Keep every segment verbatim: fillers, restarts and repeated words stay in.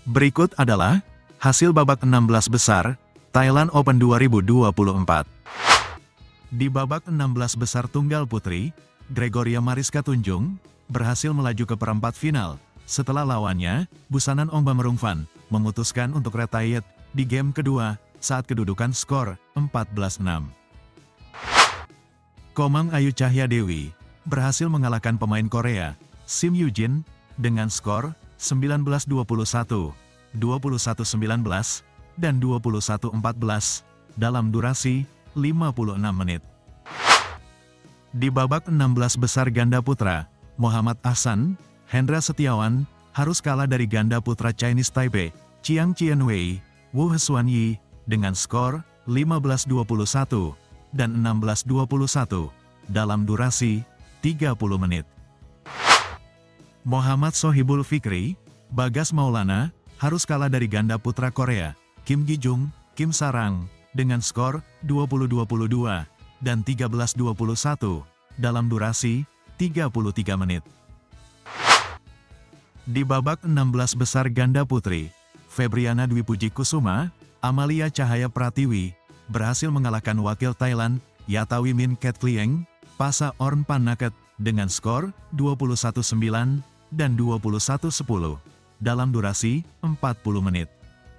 Berikut adalah hasil babak enam belas besar Thailand Open dua ribu dua puluh empat. Di babak enam belas besar tunggal putri, Gregoria Mariska Tunjung berhasil melaju ke perempat final setelah lawannya, Busanan Ongbamerungfan, memutuskan untuk retire di game kedua saat kedudukan skor empat belas enam. Komang Ayu Cahyadewi berhasil mengalahkan pemain Korea, Sim Yoo-jin, dengan skor sembilan belas dua puluh satu, dua puluh satu sembilan belas, dan dua puluh satu empat belas dalam durasi lima puluh enam menit. Di babak enam belas besar ganda putra, Muhammad Ahsan, Hendra Setiawan harus kalah dari ganda putra Chinese Taipei, Chiang Chien-wei, Wu Hesuan-yi, dengan skor lima belas dua puluh satu dan enam belas dua puluh satu dalam durasi tiga puluh menit. Muhammad Sohibul Fikri, Bagas Maulana, harus kalah dari ganda putra Korea, Kim Gi-jung, Kim Sarang, dengan skor dua puluh dua puluh dua dan tiga belas dua puluh satu dalam durasi tiga puluh tiga menit. Di babak enam belas besar ganda putri, Febriana Dwi Puji Kusuma, Amalia Cahaya Pratiwi, berhasil mengalahkan wakil Thailand, Yatawi Min Ketklieng, Pasa Ornpanaket, dengan skor dua puluh satu sembilan dan dua puluh satu sepuluh dalam durasi empat puluh menit.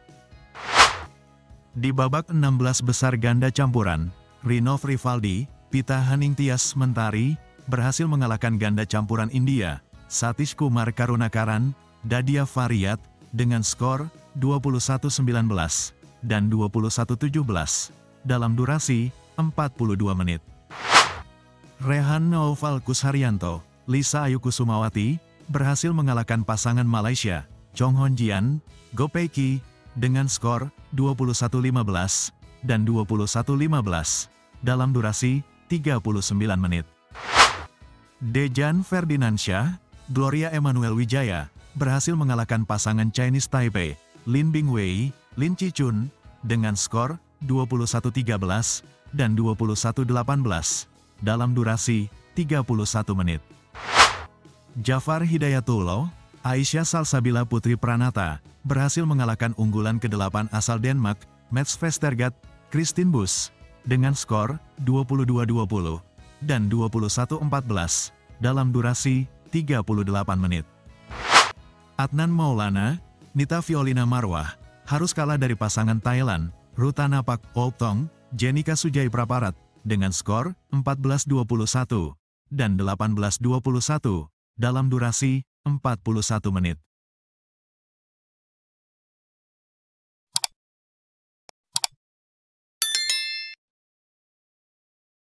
Di babak enam belas besar ganda campuran, Rinov Rivaldi, Pita Haningtyas Mentari, berhasil mengalahkan ganda campuran India, Satish Kumar Karunakaran, Dadia Fariyat, dengan skor dua puluh satu sembilan belas dan dua puluh satu tujuh belas dalam durasi empat puluh dua menit. Rehan Noval Kusharyanto, Lisa Ayu Kusumawati, berhasil mengalahkan pasangan Malaysia, Chong Hon Jian, Go Pei Ki, dengan skor dua puluh satu lima belas dan dua puluh satu lima belas dalam durasi tiga puluh sembilan menit. Dejan Ferdinandsyah, Gloria Emmanuel Wijaya, berhasil mengalahkan pasangan Chinese Taipei, Lin Bingwei, Lin Chichun, dengan skor dua puluh satu tiga belas dan dua puluh satu delapan belas dalam durasi tiga puluh satu menit. Jafar Hidayatullah, Aisyah Salsabila Putri Pranata, berhasil mengalahkan unggulan kedelapan asal Denmark, Mats Vestergaard, Christine Busch, dengan skor dua puluh dua dua puluh dan dua puluh satu empat belas dalam durasi tiga puluh delapan menit. Adnan Maulana, Nita Violina Marwah, harus kalah dari pasangan Thailand, Rutanapak Oltong, Jenika Sujai Praparat, dengan skor empat belas dua puluh satu dan delapan belas dua puluh satu dalam durasi empat puluh satu menit.